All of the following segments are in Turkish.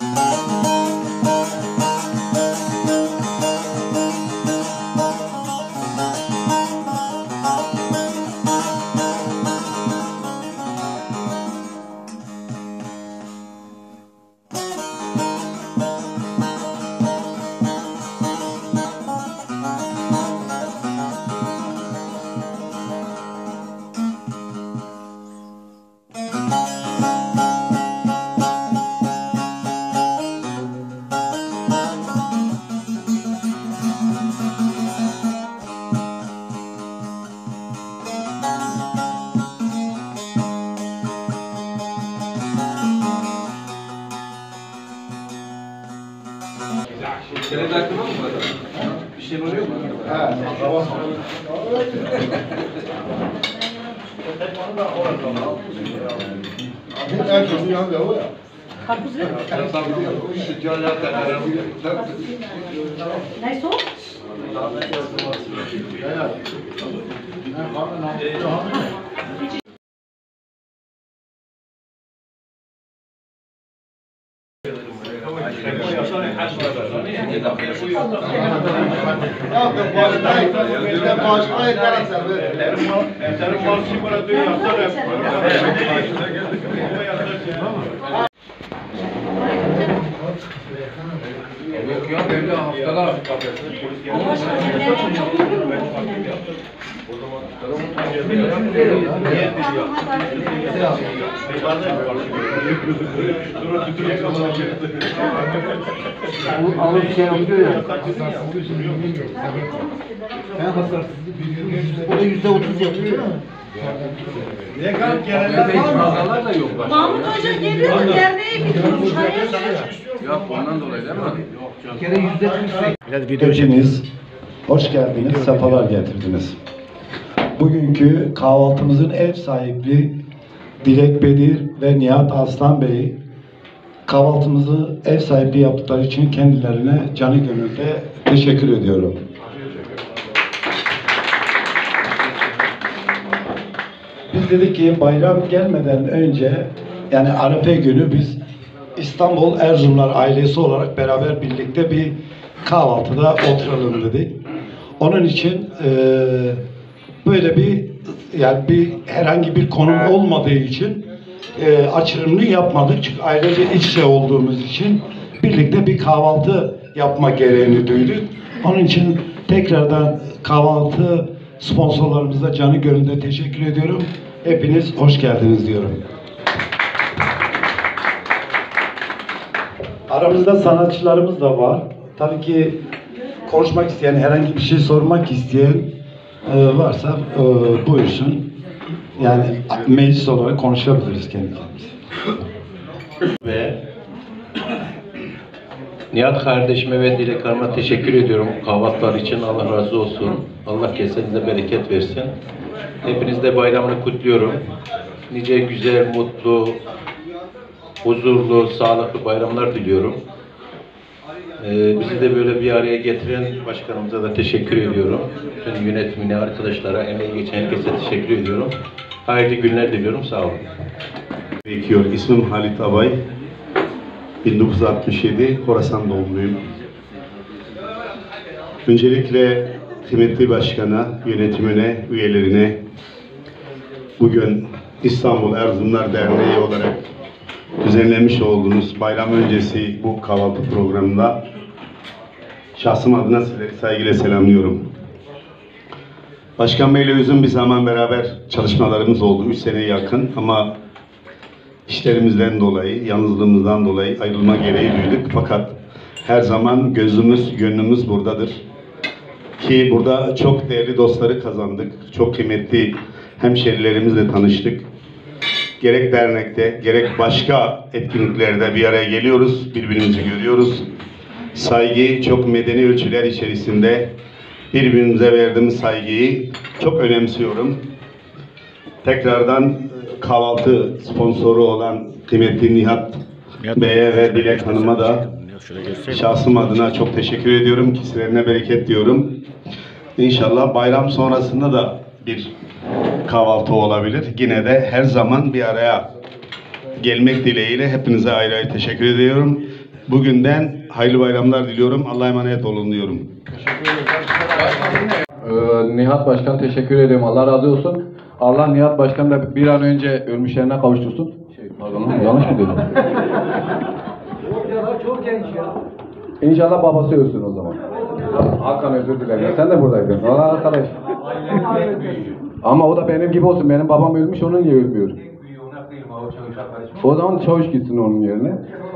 Senin de aklına mı var? Bir şey oluyor mu? Ha, tamam. Herkesin yanında o ya. Karpuz yok. Neyse o? Yok ya böyle haftalar. Alıp şey yapıyor ya. Ben hasarsızlık o da %30 yapıyor değil mi? Ne kadar gelenler da yok. Mahmut Hoca geliyor da derneğe gidiyormuş. Yok ondan dolayı değil mi? Bir kere %48. Hepiniz hoş geldiniz, sefalar getirdiniz. Bugünkü kahvaltımızın ev sahipliği Dilek Bedir ve Nihat Aslan Bey kahvaltımızı ev sahipliği yaptıkları için kendilerine canı gönülde teşekkür ediyorum. Biz dedik ki bayram gelmeden önce yani Arefe günü biz İstanbul Erzurumlar ailesi olarak beraber birlikte bir kahvaltıda oturalım dedik. Onun için böyle bir herhangi bir konum olmadığı için açılımını yapmadık. Çünkü ailece iç içe olduğumuz için birlikte bir kahvaltı yapma gereğini duyduk. Onun için tekrardan kahvaltı sponsorlarımıza canı gönülde teşekkür ediyorum. Hepiniz hoş geldiniz diyorum. Aramızda sanatçılarımız da var. Tabii ki konuşmak isteyen, herhangi bir şey sormak isteyen varsa buyursun. Yani meclis olarak konuşabiliriz kendi kendimize. Ve Nihat kardeşime ve Dilek Hanım'a teşekkür ediyorum kahvaltılar için. Allah razı olsun. Allah kesenize bereket versin. Hepiniz de bayramını kutluyorum. Nice güzel, mutlu, huzurlu, sağlıklı bayramlar diliyorum. Bizi de böyle bir araya getiren başkanımıza da teşekkür ediyorum. Bütün yönetimine, arkadaşlara, emeği geçen herkese teşekkür ediyorum. Hayırlı günler diliyorum. Sağ olun. İsmim Halit Abay. 1967 Horasan doğumluyum. Öncelikle kıymetli başkana, yönetimine, üyelerine bugün İstanbul Erzurumlar Derneği olarak düzenlemiş olduğunuz bayram öncesi bu kahvaltı programında şahsım adına sizleri saygıyla selamlıyorum. Başkan Bey'le uzun bir zaman beraber çalışmalarımız oldu. 3 seneye yakın ama işlerimizden dolayı, yalnızlığımızdan dolayı ayrılma gereği duyduk. Fakat her zaman gözümüz, gönlümüz buradadır. Ki burada çok değerli dostları kazandık. Çok kıymetli hemşerilerimizle tanıştık. Gerek dernekte, gerek başka etkinliklerde bir araya geliyoruz, birbirimizi görüyoruz. Saygıyı çok medeni ölçüler içerisinde birbirimize verdiğimiz saygıyı çok önemsiyorum. Tekrardan kahvaltı sponsoru olan kıymetli Nihat Bey'e ve Dilek Hanım'a da şahsım adına çok teşekkür ediyorum. Kişilerine bereket diyorum. İnşallah bayram sonrasında da bir kahvaltı olabilir. Yine de her zaman bir araya gelmek dileğiyle hepinize ayrı ayrı teşekkür ediyorum. Bugünden hayırlı bayramlar diliyorum. Allah'a emanet olun diyorum. Nihat Başkan teşekkür ediyorum. Allah razı olsun. Allah Nihat Başkan da bir an önce ölmüşlerine kavuştursun. Pardon, yanlış mı dedim? Çok genç ya. İnşallah babası ölsün o zaman. Hakan özür dilerim. Sen de buradaydın. Valla arkadaş. Ama o da benim gibi olsun. Benim babam ölmüş, onun niye ölmüyor? O zaman çavuş gitsin onun yerine.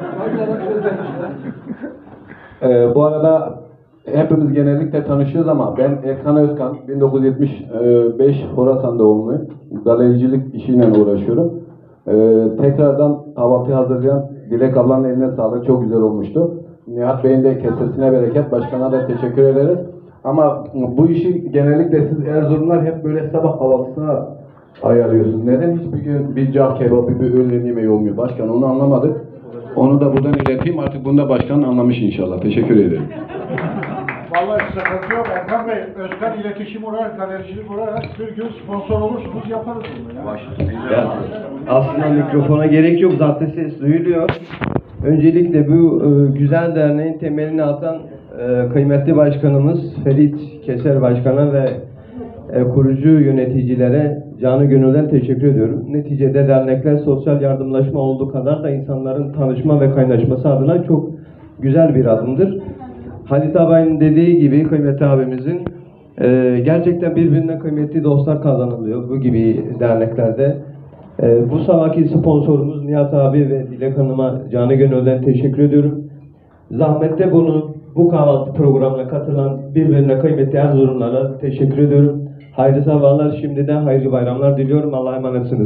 Bu arada hepimiz genellikle tanışıyoruz ama ben Erkan Özkan, 1975 Horasan doğumluyum. Galericilik işiyle uğraşıyorum. Tekrardan kahvaltı hazırlayan Dilek ablanın eline sağlık, çok güzel olmuştu. Nihat Bey'in de kesesine bereket, başkana da teşekkür ederiz. Ama bu işi genellikle siz Erzurumlar hep böyle sabah kahvaltısına ayarlıyorsunuz. Neden hiçbir gün bir cağ kebabı, bir öğlen yemeği olmuyor? Başkan onu anlamadık. Onu da buradan ileteyim. Artık bunu da başkan anlamış inşallah. Teşekkür ederim. Vallahi sıkıntı yok Erkan Bey. Özkan iletişim olarak, galericilik olarak bir gün sponsor olursunuz, yaparız bunu ya. Aslında mikrofona gerek yok, zaten ses duyuluyor. Öncelikle bu güzel derneğin temelini atan kıymetli başkanımız Ferit Keser Başkan'a ve kurucu yöneticilere canı gönülden teşekkür ediyorum. Neticede dernekler sosyal yardımlaşma olduğu kadar da insanların tanışma ve kaynaşması adına çok güzel bir adımdır. Halit Abay'ın dediği gibi kıymetli abimizin gerçekten birbirine kıymetli dostlar kazanılıyor bu gibi derneklerde. Bu sabahki sponsorumuz Nihat abi ve Dilek Hanım'a canı gönülden teşekkür ediyorum. Zahmette bu kahvaltı programına katılan birbirine kıymetli Erzurumlara teşekkür ediyorum. Hayırlı sabahlar, şimdiden hayırlı bayramlar diliyorum. Allah'a emanetsiniz.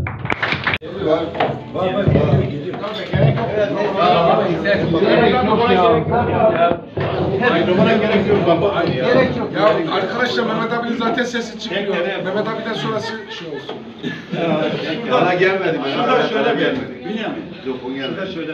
Ya arkadaşlar Mehmet abinin zaten sesi çıkmıyor. Mehmet abiden sonrası şey olsun. Bana gelmedi. Şöyle gelmedi. Yok o gelmedi. Şöyle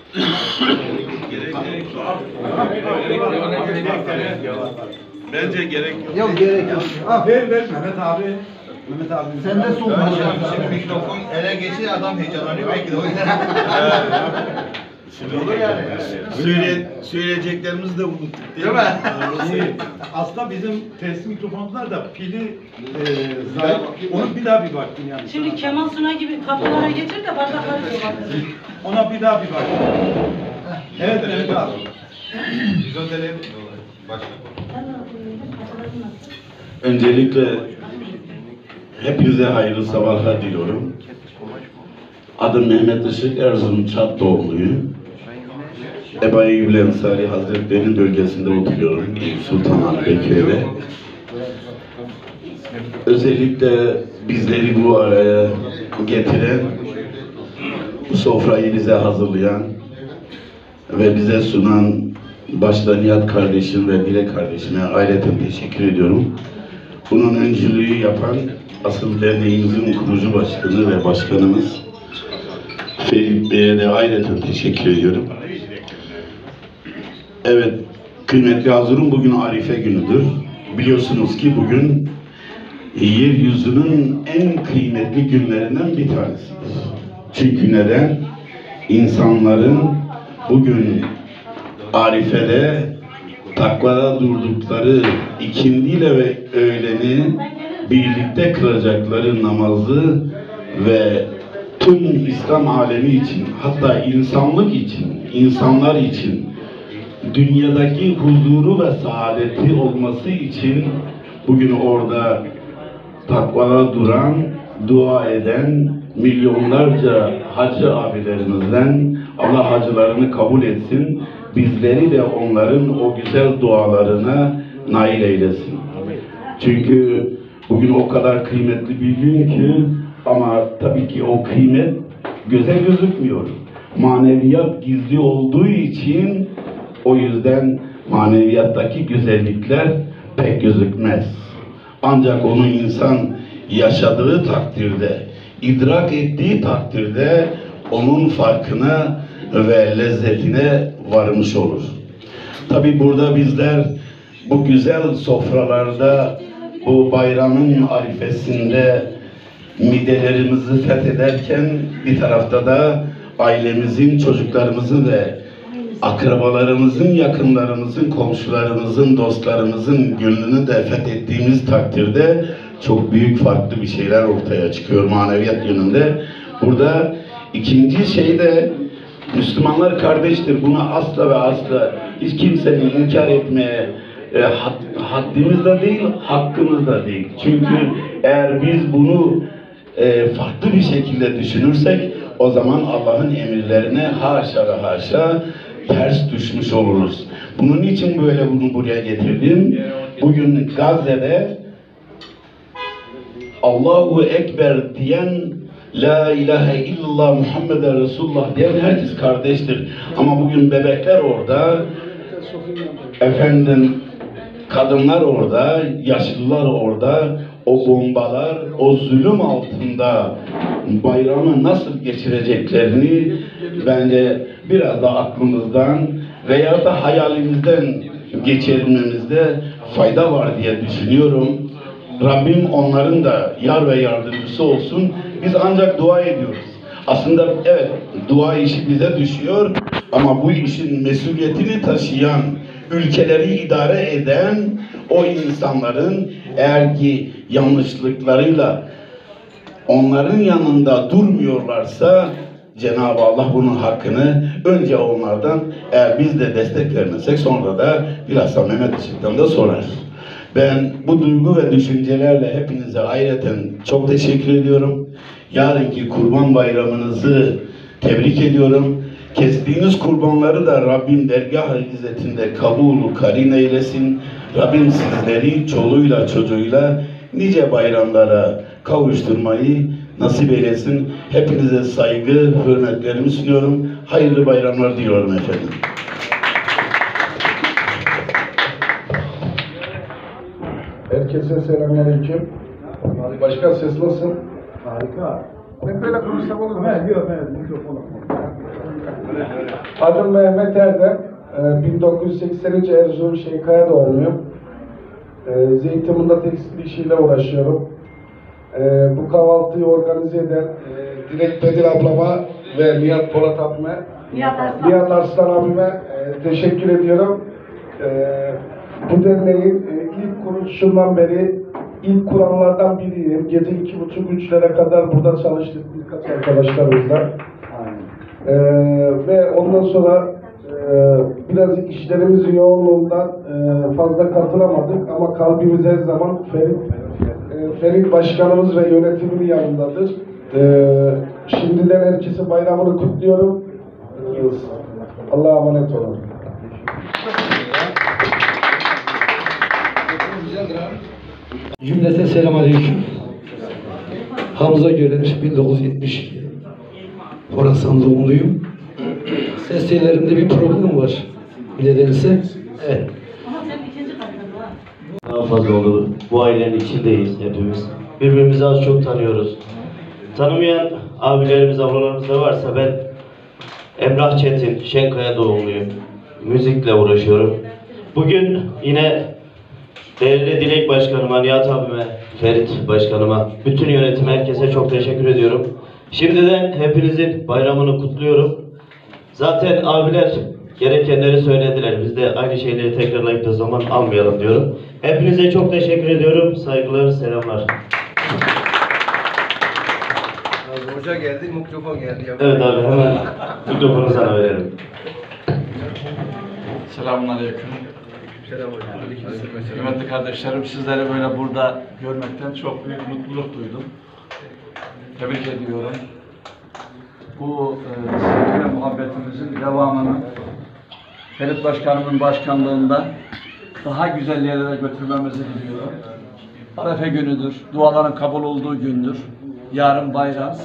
Bence gerek yok. Yok gerek yok. Ver Mehmet abi. Mehmet abi. Sen de son başkan. Mikrofon ele geçir adam heyecanlanıyor belki de o yüzden. Şimdi olur yani. Söyleyeceklerimizi de unuttuk değil mi? Aslında bizim test mikrofonlar da pili zayıf. Onu bir daha bir baktım yani. Şimdi Kemal Sunay gibi kapılara getir de bardakları dolandır. Ona bir daha bir baktım. Evet Mehmet abi. Öncelikle hepinize hayırlı sabahlar diliyorum. Adım Mehmet Işık, Erzurum Çat doğumluyum. Eba Eyyubil Ensari Hazretleri'nin bölgesinde oturuyorum. Sultanahmet'te. Özellikle bizleri bu araya getiren, bu sofrayı bize hazırlayan ve bize sunan başta Nihat kardeşim ve Dilek kardeşime ayrıca teşekkür ediyorum. Bunun öncülüğü yapan asıl derneğimizin kurucu başkanı ve başkanımız Ferit Bey'e de ayrıca teşekkür ediyorum. Evet, kıymetli Erzurum, bugün Arife günüdür. Biliyorsunuz ki bugün yeryüzünün en kıymetli günlerinden bir tanesidir. Çünkü neden? İnsanların bugün Arife'de takvada durdukları ikindiyle ve öğleni birlikte kılacakları namazı ve tüm İslam alemi için, hatta insanlık için, insanlar için dünyadaki huzuru ve saadeti olması için bugün orada takvada duran, dua eden milyonlarca hacı abilerimizden Allah hacılarını kabul etsin. Bizleri de onların o güzel dualarına nail eylesin. Çünkü bugün o kadar kıymetli bir gün ki, ama tabii ki o kıymet göze gözükmüyor. Maneviyat gizli olduğu için o yüzden maneviyattaki güzellikler pek gözükmez. Ancak onu insan yaşadığı takdirde, idrak ettiği takdirde onun farkına ve lezzetine varmış olur. Tabii burada bizler bu güzel sofralarda, bu bayramın arifesinde midelerimizi fethederken bir tarafta da ailemizin, çocuklarımızın ve akrabalarımızın, yakınlarımızın, komşularımızın, dostlarımızın gönlünü de fethettiğimiz takdirde çok büyük farklı bir şeyler ortaya çıkıyor maneviyat yönünde. Burada ikinci şey de Müslümanlar kardeştir. Buna asla ve asla hiç kimsenin inkar etmeye haddimiz de değil, hakkımız da değil. Çünkü eğer biz bunu farklı bir şekilde düşünürsek o zaman Allah'ın emirlerine haşa ve haşa ters düşmüş oluruz. Bunun için böyle bunu buraya getirdim. Bugün Gazze'de Allahu Ekber diyen, La ilahe illallah Muhammeden Resulullah diyen herkes kardeştir. Ama bugün bebekler orada, efendim kadınlar orada, yaşlılar orada, o bombalar, o zulüm altında bayramı nasıl geçireceklerini bence biraz da aklımızdan veya da hayalimizden geçirmemizde fayda var diye düşünüyorum. Rabbim onların da yar ve yardımcısı olsun. Biz ancak dua ediyoruz. Aslında evet, dua işi bize düşüyor ama bu işin mesuliyetini taşıyan, ülkeleri idare eden o insanların eğer ki yanlışlıklarıyla onların yanında durmuyorlarsa Cenab-ı Allah bunun hakkını önce onlardan, eğer biz de destek vermesek sonra da bilhassa Mehmet Işık'tan da sorarız. Ben bu duygu ve düşüncelerle hepinize ayrıca çok teşekkür ediyorum. Yarınki Kurban Bayramınızı tebrik ediyorum. Kestiğiniz kurbanları da Rabbim dergâh-ı izzetinde kabul karin eylesin. Rabbim sizleri çoluğuyla çocuğuyla nice bayramlara kavuşturmayı nasip eylesin. Hepinize saygı, hürmetlerimi sunuyorum. Hayırlı bayramlar diliyorum efendim. Herkese selamünaleyküm. Başkan ses nasıl? Harika. Ben böyle konuşsam olur mu? Yok, mikrofonu. Adım Mehmet Erdem. 1983 Erzurum Şeykaya doğumluyum. Zeytinburnu'nda tekstil işiyle uğraşıyorum. Bu kahvaltıyı organize eden Dilek Bedir ablama ve Nihat Polat abime, Nihat Arslan abime teşekkür ediyorum. Bu derneğin ilk kuruluşundan beri ilk kuranlardan biriyim. Gece 2.30-3'lere kadar burada çalıştık birkaç arkadaşlarımızla. Ve ondan sonra biraz işlerimizin yoğunluğundan fazla katılamadık ama kalbimiz her zaman Ferit Başkanımız ve yönetiminin yanındadır. Şimdiden herkese bayramını kutluyorum. Allah'a emanet olun. Cümlete selamünaleyküm. Hamza Gölenir, 1970 Horasan doğumluyum. Ses tellerimde bir problem var. Nedense. Evet. Daha fazla olur. Bu ailenin içindeyiz hepimiz. Birbirimizi az çok tanıyoruz. Tanımayan abilerimiz, ablalarımız da varsa ben Emrah Çetin, Şenkaya doğumluyum. Müzikle uğraşıyorum. Bugün yine değerli Dilek Başkanıma, Nihat abime, Ferit Başkanıma, bütün yönetim, herkese çok teşekkür ediyorum. Şimdiden hepinizin bayramını kutluyorum. Zaten abiler gerekenleri söylediler. Biz de aynı şeyleri tekrarlayıp da zaman almayalım diyorum. Hepinize çok teşekkür ediyorum. Saygılar, selamlar. Hoca geldi, mikrofon geldi. Evet abi, hemen mikrofonu sana verelim. Selamünaleyküm. Kıymetli kardeşlerim, sizleri böyle burada görmekten çok büyük mutluluk duydum. Tebrik ediyorum. Bu sevgi ve muhabbetimizin devamını Ferit Başkanımın başkanlığında daha güzel yerlere götürmemizi diliyorum. Arefe günüdür, duaların kabul olduğu gündür. Yarın bayram.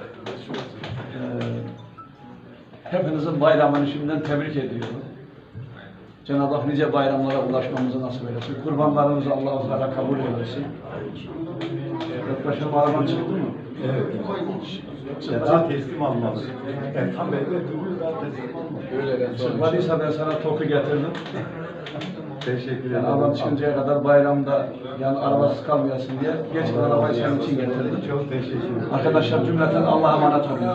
Hepinizin bayramını şimdiden tebrik ediyorum. Cenab-ı Hak nice bayramlara ulaşmamızı nasip eylesin. Kurbanlarımızı Allah-u Teala kabul eylesin. Ferit Başkanım araban çıktı mı? Evet. Daha teslim almalı. Yani tam böyle teslim almalı. Çıkmadıysa ben sana topu getirdim. Teşekkür ederim. Araban çıkıncaya kadar bayramda yani arabasız kalmayasın diye gerçekten arabayı senin için getirdim. Çok teşekkür ederim. Arkadaşlar cümleten Allah'a emanet olun.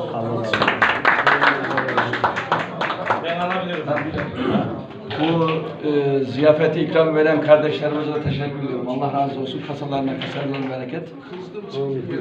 Ben alabilirim. Bu ziyafeti ikram veren kardeşlerimize de teşekkür ediyorum. Allah razı olsun. Kasalarına, keserlerine bereket. Buyurun.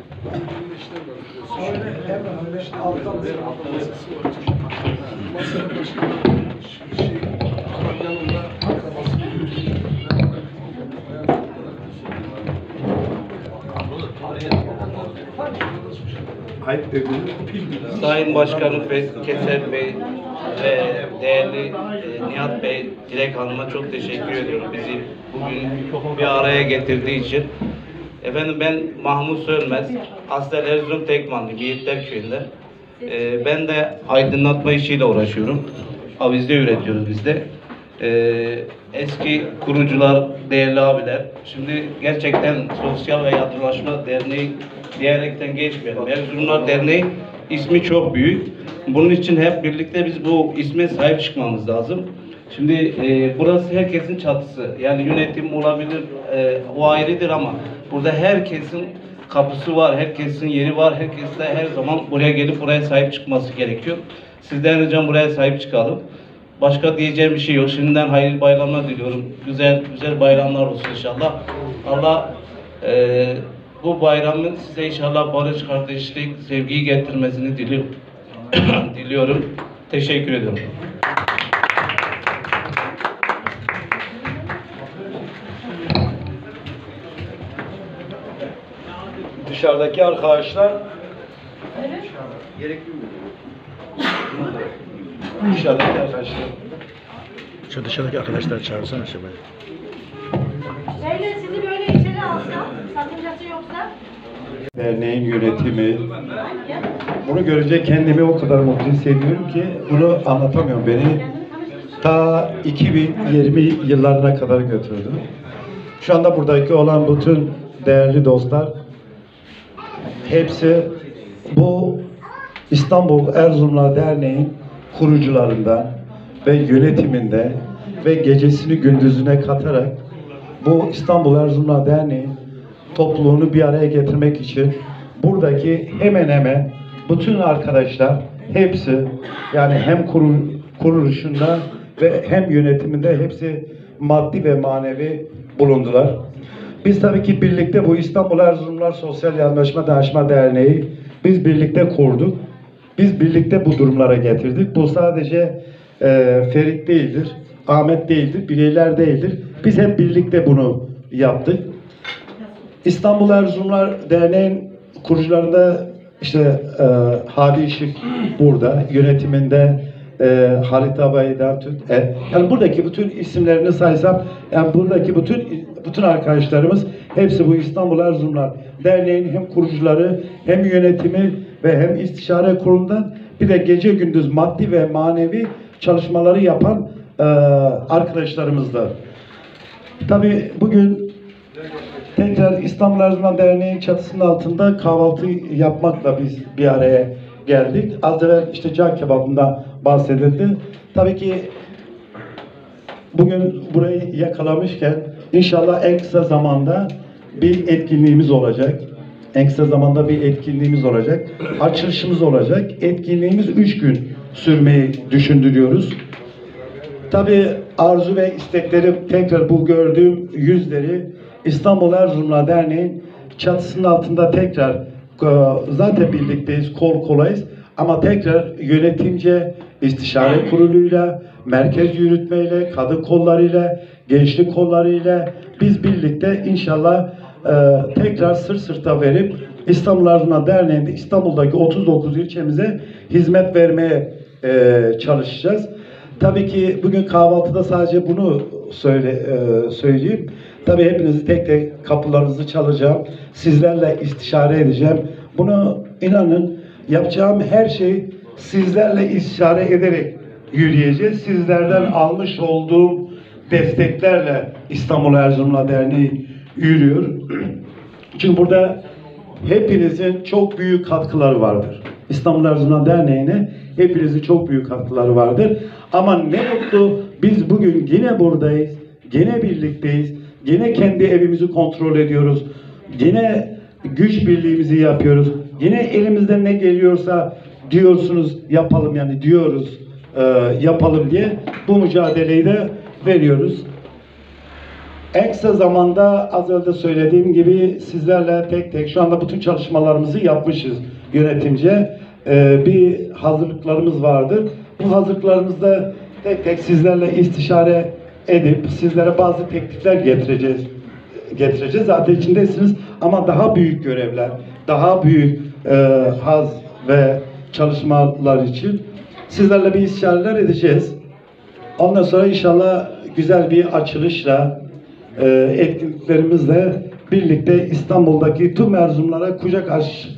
Sayın Başkanım Keser Bey ve değerli Nihat Bey, Dilek Hanım'a çok teşekkür ediyorum bizi bugün bir araya getirdiği için. Efendim ben Mahmut Sönmez, aslen Erzurum Tekmanlı, Yiğitler Köyü'nde. Ben de aydınlatma işiyle uğraşıyorum. Avizde üretiyoruz biz de. Eski kurucular, değerli abiler, şimdi gerçekten Sosyal ve Yardımlaşma Derneği diyerekten geçmeyelim. Erzurumlar Derneği ismi çok büyük. Bunun için hep birlikte biz bu isme sahip çıkmamız lazım. Şimdi burası herkesin çatısı. Yani yönetim olabilir, o ayrıdır ama burada herkesin kapısı var, herkesin yeri var. Herkes de her zaman buraya gelip buraya sahip çıkması gerekiyor. Sizden ricam buraya sahip çıkalım. Başka diyeceğim bir şey yok. Şimdiden hayırlı bayramlar diliyorum. Güzel bayramlar olsun inşallah. Allah bu bayramın size inşallah barış, kardeşlik, sevgiyi getirmesini diliyorum. Teşekkür ediyorum. Dışarıdaki arkadaşlar dışarıdaki arkadaşlar. Şu dışarıdaki arkadaşlar çağırsana şimdi. Beyler sizi böyle içeri alsam, sakıncası yoksa. Derneğin yönetimi. Bunu görünce kendimi o kadar mutlu hissediyorum ki bunu anlatamıyorum. Beni ta 2020 yıllarına kadar götürdü. Şu anda buradaki olan bütün değerli dostlar hepsi bu İstanbul Erzurumlar Derneği'nin kurucularından ve yönetiminde ve gecesini gündüzüne katarak bu İstanbul Erzurumlar Derneği topluluğunu bir araya getirmek için buradaki hemen hemen bütün arkadaşlar hepsi yani hem kuruluşunda ve hem yönetiminde hepsi maddi ve manevi bulundular. Biz tabii ki birlikte bu İstanbul Erzurumlar Sosyal Yardımlaşma Danışma Derneği biz birlikte kurduk. Biz birlikte bu durumlara getirdik. Bu sadece Ferit değildir, Ahmet değildir, bireyler değildir. Biz hep birlikte bunu yaptık. İstanbul Erzurumlar Derneği'nin kurucularında işte Hadi Işık burada, yönetiminde Halit Abay'dan yani buradaki bütün isimlerini saysam yani buradaki bütün arkadaşlarımız hepsi bu İstanbul Erzurumlar Derneği'nin hem kurucuları hem yönetimi ve hem istişare kurulundan bir de gece gündüz maddi ve manevi çalışmaları yapan arkadaşlarımız da. Tabii bugün tekrar İstanbul Erzurumlar Derneği çatısının altında kahvaltı yapmakla biz bir araya geldik. Az evvel işte can kebabından bahsedildi. Tabii ki bugün burayı yakalamışken inşallah en kısa zamanda bir etkinliğimiz olacak. En kısa zamanda bir etkinliğimiz olacak. Açılışımız olacak. Etkinliğimiz 3 gün sürmeyi düşündürüyoruz. Tabii arzu ve isteklerim tekrar bu gördüğüm yüzleri İstanbul Erzurumlar Derneği'nin çatısının altında tekrar zaten birlikteyiz, kol kolayız ama tekrar yönetimce istişare kuruluyla, merkez yürütmeyle, kadın kollarıyla, gençlik kollarıyla biz birlikte inşallah tekrar sırt sırta verip İstanbul Erzurumlar Derneği'nde İstanbul'daki 39 ilçemize hizmet vermeye çalışacağız. Tabii ki bugün kahvaltıda sadece bunu söyleyeyim. Tabii hepinizi tek tek kapılarınızı çalacağım. Sizlerle istişare edeceğim. Bunu inanın yapacağım her şeyi sizlerle istişare ederek yürüyeceğiz. Sizlerden almış olduğum desteklerle İstanbul Erzurumlar Derneği yürüyor. Çünkü burada hepinizin çok büyük katkıları vardır. İstanbul Erzurumlar Derneği'ne hepinizin çok büyük katkıları vardır. Ama ne mutlu biz bugün yine buradayız. Gene birlikteyiz. Gene kendi evimizi kontrol ediyoruz. Gene güç birliğimizi yapıyoruz. Yine elimizden ne geliyorsa diyorsunuz yapalım, yani diyoruz yapalım diye bu mücadeleyi de veriyoruz. En kısa zamanda az önce söylediğim gibi sizlerle tek tek şu anda bütün çalışmalarımızı yapmışız yönetimce. Bir hazırlıklarımız vardır. Bu hazırlıklarımızda tek tek sizlerle istişare edip sizlere bazı teklifler getireceğiz. Zaten içindesiniz ama daha büyük görevler, daha büyük haz ve çalışmalar için sizlerle bir istişareler edeceğiz. Ondan sonra inşallah güzel bir açılışla, etkinliklerimizle birlikte İstanbul'daki tüm Erzurumlara kucak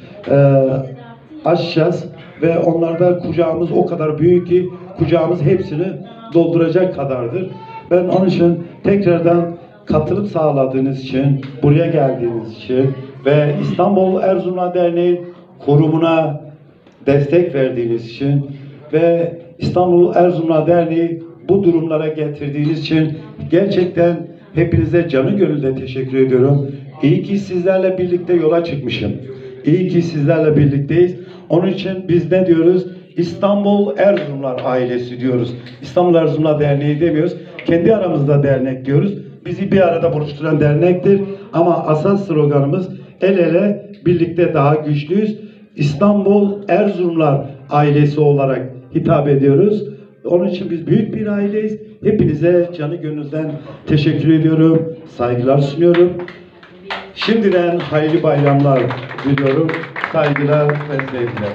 açacağız ve onlarda kucağımız o kadar büyük ki kucağımız hepsini dolduracak kadardır. Ben onun için tekrardan katılım sağladığınız için, buraya geldiğiniz için ve İstanbul Erzurumlar Derneği kurumuna destek verdiğiniz için ve İstanbul Erzurumlar Derneği bu durumlara getirdiğiniz için gerçekten hepinize canı gönülden teşekkür ediyorum. İyi ki sizlerle birlikte yola çıkmışım. İyi ki sizlerle birlikteyiz. Onun için biz ne diyoruz? İstanbul Erzurumlar ailesi diyoruz. İstanbul Erzurumlar Derneği demiyoruz. Kendi aramızda dernek diyoruz. Bizi bir arada buluşturan dernektir. Ama asas sloganımız el ele birlikte daha güçlüyüz. İstanbul Erzurumlar ailesi olarak hitap ediyoruz. Onun için biz büyük bir aileyiz. Hepinize canı gönülden teşekkür ediyorum. Saygılar sunuyorum. Şimdiden hayırlı bayramlar diliyorum. Saygılar ve sevgiler.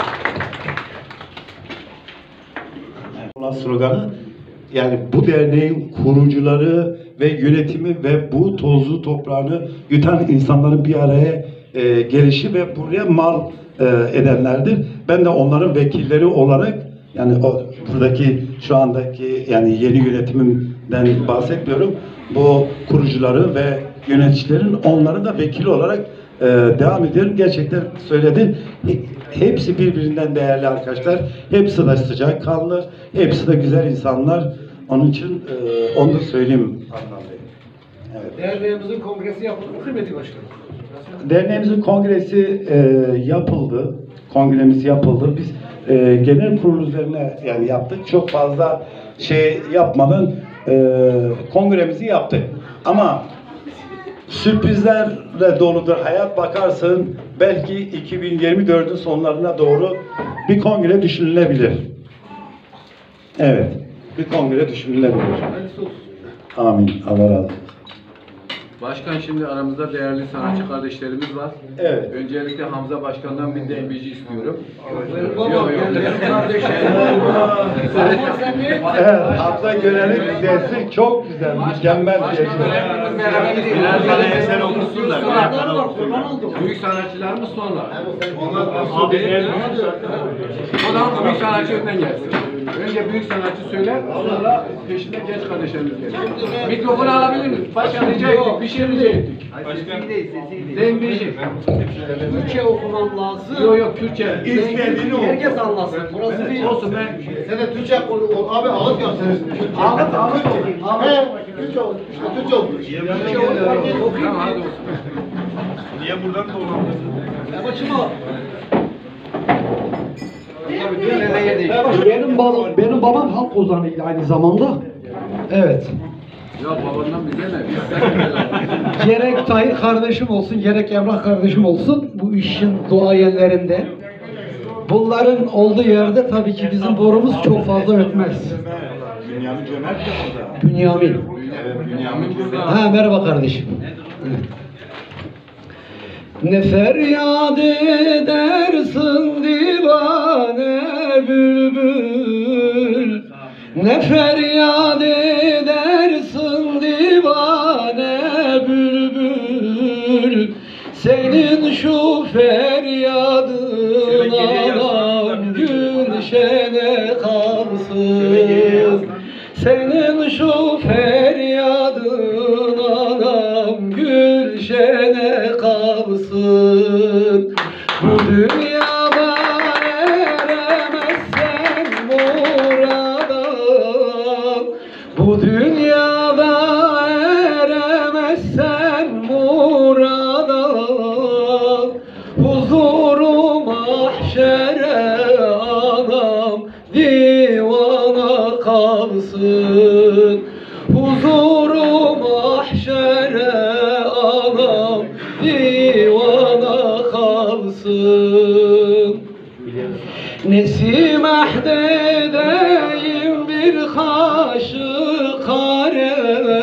Sloganı, yani bu derneğin kurucuları ve yönetimi ve bu tozlu toprağını yutan insanların bir araya gelişi ve buraya mal edenlerdir. Ben de onların vekilleri olarak, yani o buradaki şu andaki yani yeni yönetimimden bahsetmiyorum. Bu kurucuları ve yöneticilerin onları da vekili olarak devam ediyorum. Gerçekten söyledin. Hepsi birbirinden değerli arkadaşlar. Hepsi de sıcakkanlı. Hepsi de güzel insanlar. Onun için onu da söyleyeyim. Evet. Derneğimizin kongresi yapıldı mı kıymetli başkanım? Derneğimizin kongresi yapıldı. Kongremiz yapıldı. Biz genel kurul üzerine yani yaptık. Çok fazla şey yapmadan kongremizi yaptık. Ama sürprizlerle doludur hayat. Bakarsın belki 2024'ün sonlarına doğru bir kongre düşünülebilir. Evet. Bir kongre düşünülebilir. Amin. Allah razı olsun. Başkan, şimdi aramızda değerli sanatçı kardeşlerimiz var. Evet. Öncelikle Hamza Başkan'dan bir dembici istiyorum. Yok. Evet, Hamza Gönen'in dizesi çok güzel, mükemmel bir şey. Birer tane eser okusunlar. Büyük sanatçılarımız sonra. O zaman büyük sanatçı önden gelsin. Önce büyük sanatçı söyler, sonra peşinde genç kardeşlerimiz gelir. Mikrofonu alabilir miyiz? Başkan rica ettik, bir şey rica ettik. Dembici. Türkçe okuman lazım. Yok, Kürtçe. İstediğini oku. Herkes anlasın. Burası bir olsun ben. Sen de Türkçe abi ağıt gösterirsin. Ağıt. Türkçe olur. İşte Türkçe olur. Türkçe olur. Tamam, hadi olsun. Niye buradan dolandın? Ya başıma. Benim babam halk ozanıydı aynı zamanda. Evet. Ya babandan bize ne? Biz Gerek Tahir kardeşim olsun, gerek Emrah kardeşim olsun bu işin duayenlerinde. Bunların olduğu yerde tabii ki bizim borumuz çok fazla ötmez. Bünyamin Cömert de burada. Bünyamin. Evet, Bünyamin burada. Ha, merhaba kardeşim. Ne feryat edersin divane bülbül, ne feryat edersin divane bülbül, senin şu feryadın anam gülşene kalsın. Senin şu feryadın anam gülşene kalsın. Bu dünyada eremezsen murada, bu dünyada kalsın. Huzuru mahşere anam divana kalsın. Nesim ahdedeyim bir kaşık kare,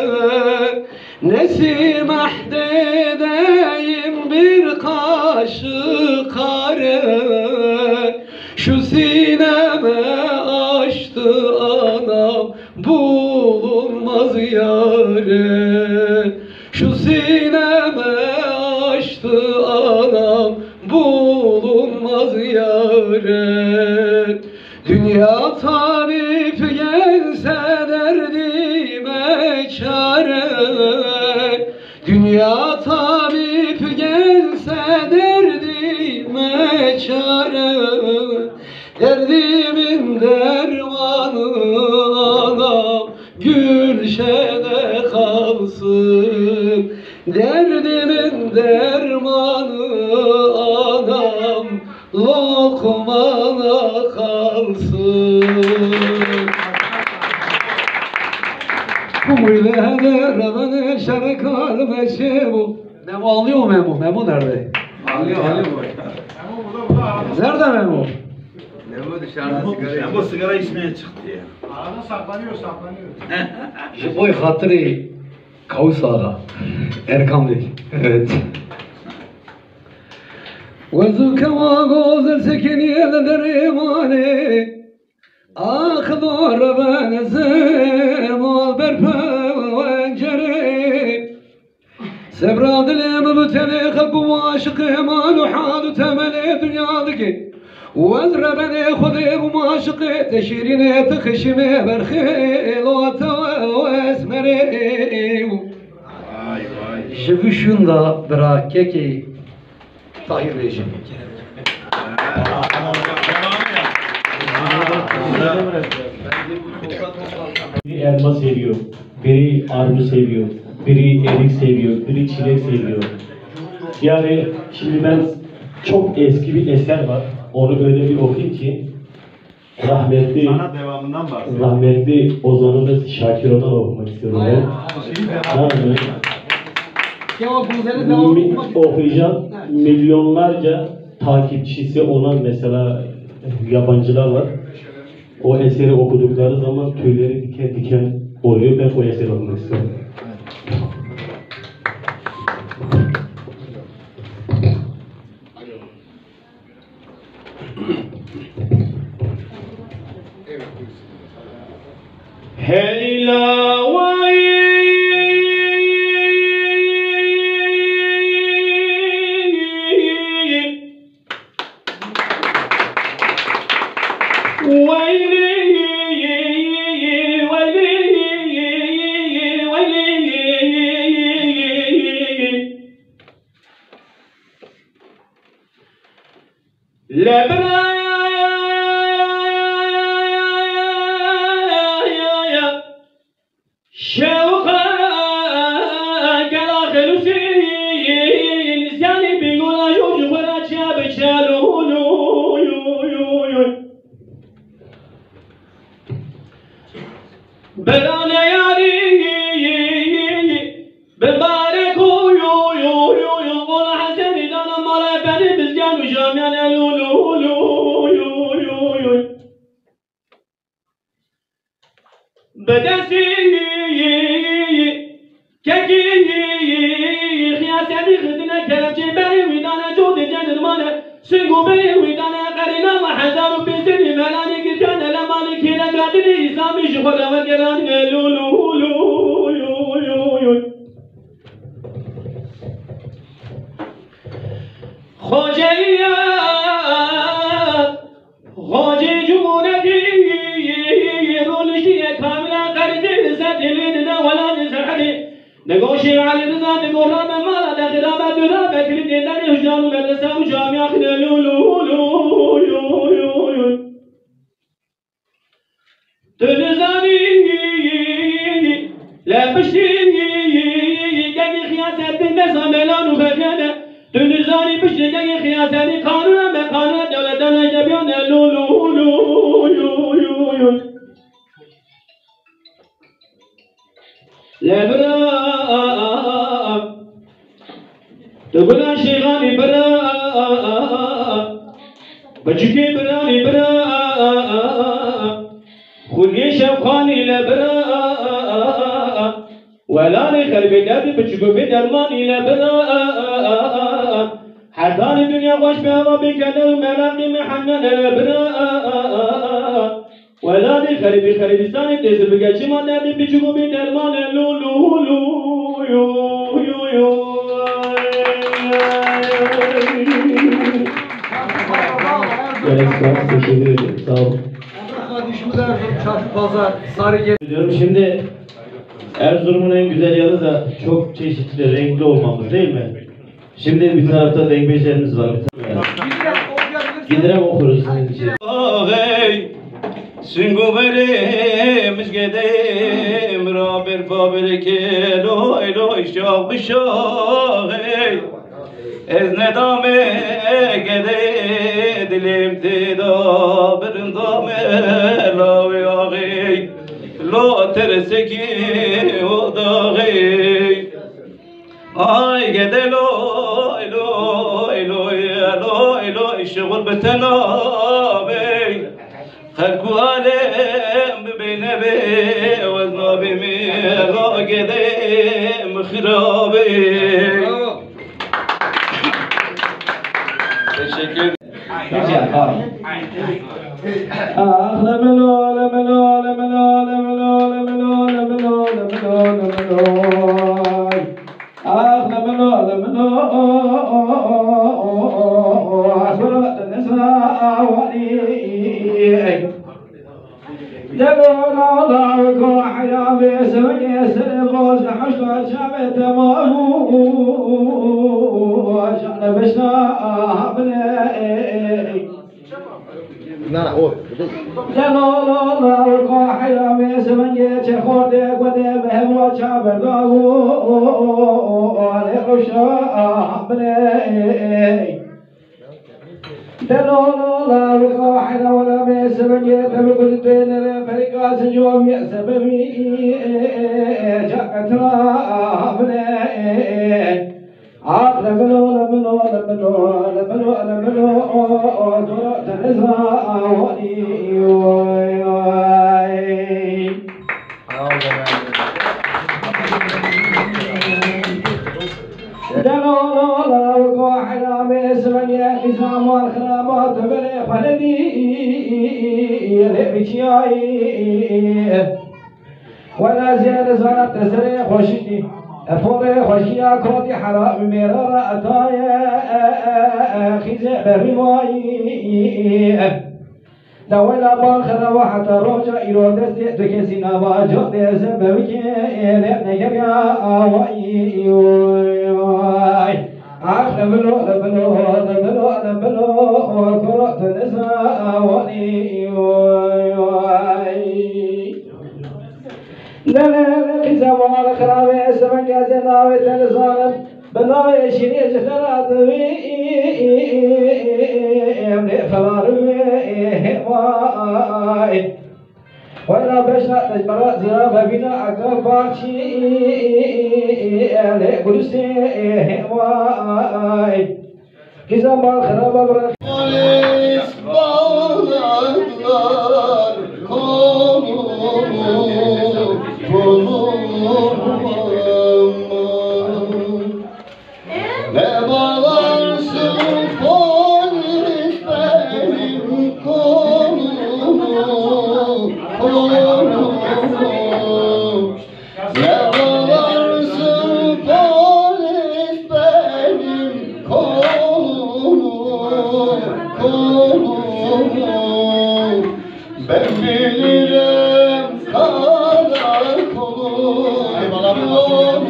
Nesim ahdedeyim bir kaşık kare, şu sineme açtı anam bulunmaz yâre. Şu sineme açtı anam bulunmaz yâre. Dünya tabip gelse derdime çare, Dünya tabip gelse derdime çare, derdimin dermanı anam gülşede kalsın. Derdimin dermanı anam lokmana kalsın. Bu ilede remene şerekal meşebu. Memo anlıyor mu Memo? Memo nerede? Alıyor. Nerede Memo? Memo dışarıda sigara. Memo sigara içmeye çıktı ya. Arada saklanıyor. Jiboy hatırı Kavusara. Erkam değil. Evet. وزك وغوز السكني الدريماني أخضر بنزيم والبرفة وانجري سبراد اليم بتلي خب واشق مال وحال تملي دنيا ذكي وازر بني خذي وماشقي تشيريني تخشمي برخيل واسمري Jivuşunda bırak ki Tahir Beyciğim. Biri elma seviyor, biri armut seviyor, biri erik seviyor, biri çilek seviyor. Yani şimdi ben çok eski bir eser var. Onu öyle bir okuyayım ki rahmetli Sana devamından bahsedeyim. rahmetli Ozan'ın Şakir'den okumak istiyorum ben. Tamam mı? Okuyacağım. Milyonlarca takipçisi olan mesela yabancılar var. O eseri okudukları zaman tüyleri diken diken oluyor. Ben o eseri okumak istiyorum. Hey la vay لبرا تقول شيغاني برا بجكي براني برا خلي شفخاني لبرا ولا خربي دادي بجكو بدرماني لبرا حدان الدنيا خوش بها بكنا الملاقي محنن لبرا ولا خربي خربستاني تزر بقى ما دادي بجكو بدرمان لو لو لو يو يو يو Teşekkür ederim. Sağ olun. Kardeşimiz Erzurum Çarşı Pazar Sarıyer. Diyorum şimdi Erzurum'un en güzel yanı da çok çeşitli, renkli olmamız değil mi? Şimdi bir tarafta dengbeşlerimiz var. Giderem okuruz sizin için. Hey, Singo veremiz gedem, Raber fabrike, loy loy şah bişah, hey. Ez nedame gede dilim teda birim dame lavi ağay lo terseki o dağay ay gede loy loy loy loy loy şغل بتنابي خلق alem bine be وزنا بميغا gede مخرابي Teşekkür ederim. ولا زال زالت تسري خوشي أفوري خوشي أكودي حرام مرارة أتايا خزع برواي دولا باخر وحتى رجع إرادة تكسينا واجه سببك نجر يا واي عقل بلو بلو بلو بلو قرأت النساء واي لا لا لا إذا ما الخرابة سمع جازنا وتلزان بلا يشيني جثرات أمني فلارو واي ولا بشنا تجبرات زراب بنا عقاب باشي أمني قدسي واي إذا ما الخرابة برا Ne bağlarsın polis benim kolumu, ne bağlarsın polis benim kolumu, ben bilirim karakolum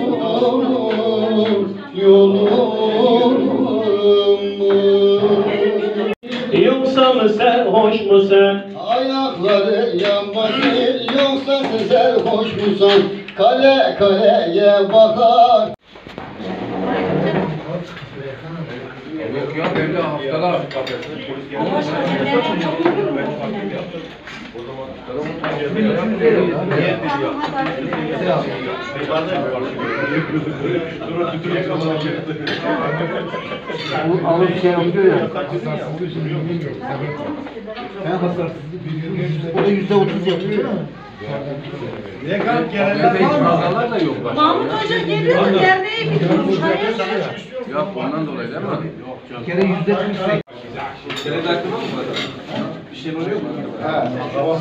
Yoksa mı sen, hoş mu sen? Ayakları yanmasın, yoksa sen hoş musun? Kale kaleye bakar. Yok ya böyle haftalar. Alıp şey yapıyor ya. O da %30 yapıyor değil mi? Niye kalp gelenler var da yok başka. Mahmut Hoca geliyor da derneğe bir kurmuş. Yok ondan dolayı değil mi? Yok canım. Bir kere %48. Senin aklına mı var? Bir şey oluyor mu? Ha, tamam.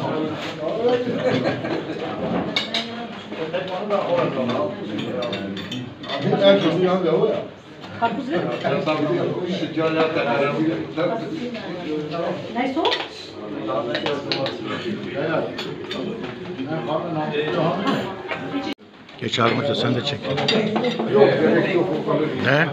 Herkesin yanında o ya. Karpuz yok. Neyse o? Geç Armut'a sen de çek. Ne?